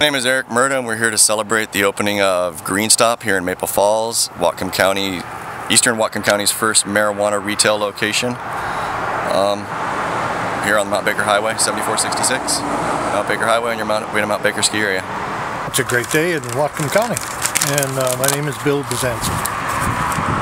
My name is Eric Murda, and we're here to celebrate the opening of Green Stop here in Maple Falls, Whatcom County, Eastern Whatcom County's first marijuana retail location. Here on the Mount Baker Highway, 7466, Mount Baker Highway, on your way to Mount Baker ski area. It's a great day in Whatcom County, and my name is Bill Bazanski.